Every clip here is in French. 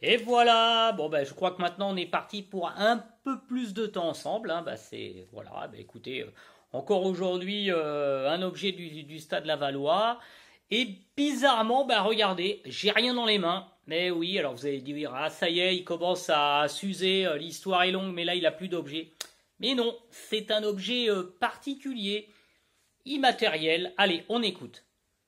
Et voilà, bon ben je crois que maintenant on est parti pour un peu plus de temps ensemble. Hein. Bah, c'est voilà, bah, écoutez, encore aujourd'hui un objet du Stade Lavallois. Et bizarrement, bah regardez, j'ai rien dans les mains. Mais oui, alors vous allez dire, ah ça y est, il commence à s'user, l'histoire est longue, mais là il a plus d'objet. Mais non, c'est un objet particulier, immatériel. Allez, on écoute.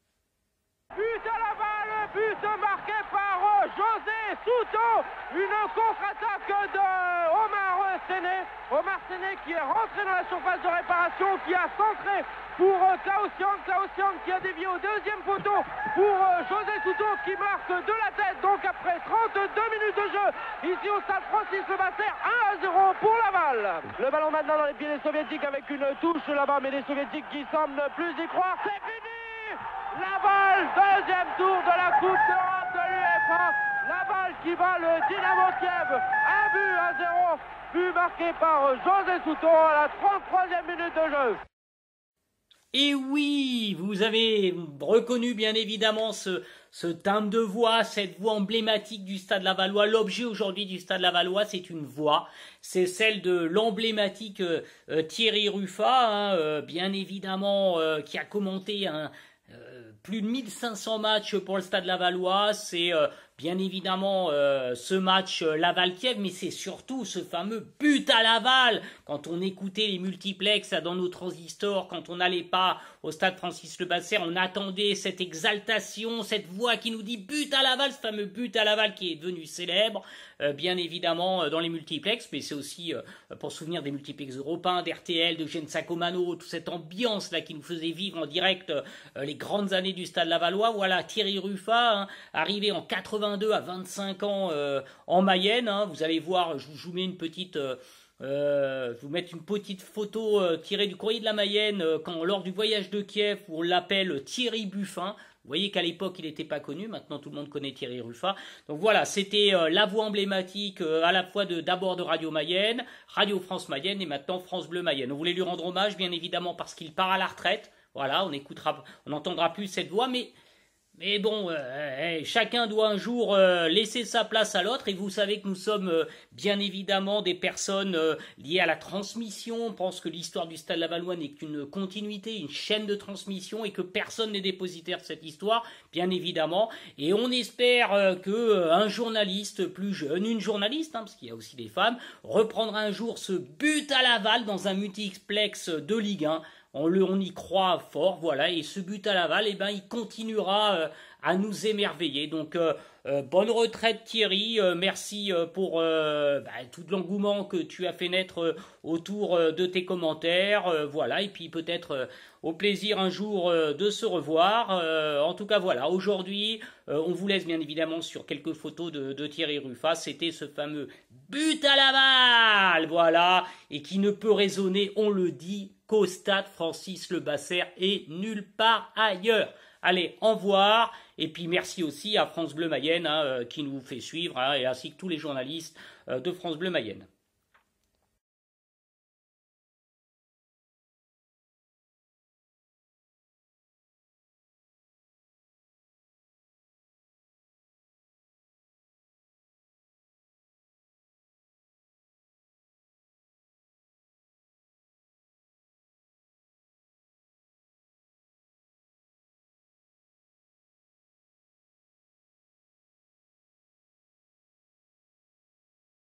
But à la balle, but marqué par José Souto, une contre-attaque de Omar Séné. Omar Séné qui est rentré dans la surface de réparation, qui a centré pour Klaus Yang. Klaus Yang qui a dévié au deuxième poteau pour José Souto qui marque de la tête. Donc après 32 minutes de jeu, ici au stade Francis Lebasser, 1-0 pour Laval. Le ballon maintenant dans les pieds des Soviétiques avec une touche là-bas, mais les Soviétiques qui semblent ne plus y croire. C'est fini! Laval, deuxième tour de la Coupe d'Europe de l'UEFA. Laval qui bat le Dynamo Kiev. Un but à 0. But marqué par José Souto à la 33e minute de jeu. Et oui, vous avez reconnu bien évidemment ce timbre de voix, cette voix emblématique du Stade Lavallois. L'objet aujourd'hui du Stade Lavallois, c'est une voix. C'est celle de l'emblématique Thierry Ruffat, hein, bien évidemment, qui a commenté plus de 1500 matchs pour le Stade Lavallois. C'est bien évidemment ce match Laval-Kiev, mais c'est surtout ce fameux but à Laval. Quand on écoutait les multiplex dans nos transistors, quand on n'allait pas au Stade Francis Lebasser, on attendait cette exaltation, cette voix qui nous dit but à Laval, ce fameux but à Laval qui est devenu célèbre, bien évidemment dans les multiplex, mais c'est aussi pour se souvenir des multiplex européens, d'RTL, de Gene Sacomano, toute cette ambiance là qui nous faisait vivre en direct les grandes années du Stade Lavallois. Voilà, Thierry Ruffat, hein, arrivé en 82 à 25 ans en Mayenne. Hein, vous allez voir, je vous mets une petite... je vous mettre une petite photo tirée du Courrier de la Mayenne lors du voyage de Kiev où on l'appelle Thierry Buffin. Vous voyez qu'à l'époque il n'était pas connu, maintenant tout le monde connaît Thierry Ruffat. Donc voilà, c'était la voix emblématique à la fois d'abord de Radio Mayenne, Radio France Mayenne et maintenant France Bleu Mayenne. On voulait lui rendre hommage bien évidemment parce qu'il part à la retraite. Voilà, on n'entendra plus cette voix, mais bon, chacun doit un jour laisser sa place à l'autre, et vous savez que nous sommes bien évidemment des personnes liées à la transmission. On pense que l'histoire du Stade Lavallois n'est qu'une continuité, une chaîne de transmission, et que personne n'est dépositaire de cette histoire, bien évidemment. Et on espère que un journaliste plus jeune, une journaliste, hein, parce qu'il y a aussi des femmes, reprendra un jour ce but à Laval dans un multiplex de Ligue 1. On y croit fort, voilà, et ce but à Laval, eh ben, il continuera à nous émerveiller. Donc, bonne retraite Thierry, merci pour tout l'engouement que tu as fait naître autour de tes commentaires, voilà, et puis peut-être au plaisir un jour de se revoir. En tout cas, voilà, aujourd'hui, on vous laisse bien évidemment sur quelques photos de Thierry Ruffat. C'était ce fameux but à Laval, voilà, et qui ne peut résonner, on le dit, qu'au Stade Francis Lebasser et nulle part ailleurs. Allez, au revoir, et puis merci aussi à France Bleu Mayenne hein, qui nous fait suivre, hein, et ainsi que tous les journalistes de France Bleu Mayenne.